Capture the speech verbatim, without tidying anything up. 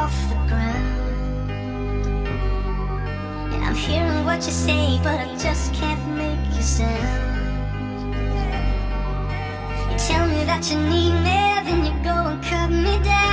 off the ground. And I'm hearing what you say, but I just can't make you sound. You tell me that you need me, then you go and cut me down.